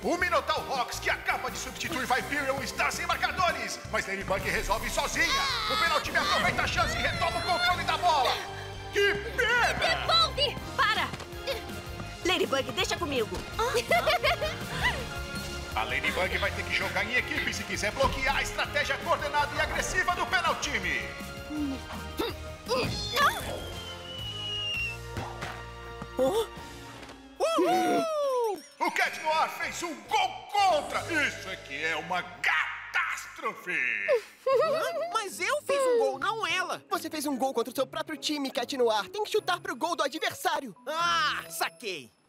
O Minotaur Rox, que acaba de substituir Viperion, está sem marcadores. Mas Ladybug resolve sozinha. O penaltime aproveita a chance e retoma o controle da bola. Que pena! Devolve! Para! Ladybug, deixa comigo. A Ladybug vai ter que jogar em equipe se quiser bloquear a estratégia coordenada e agressiva do penaltime. O Cat Noir fez um gol contra! Isso é que é uma catástrofe! Mas eu fiz um gol, não ela! Você fez um gol contra o seu próprio time, Cat Noir. Tem que chutar pro gol do adversário. Ah, saquei!